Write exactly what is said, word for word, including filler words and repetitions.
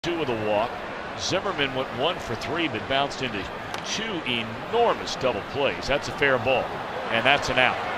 Two with a walk. Zimmerman went one for three, but bounced into two enormous double plays. That's a fair ball, and that's an out.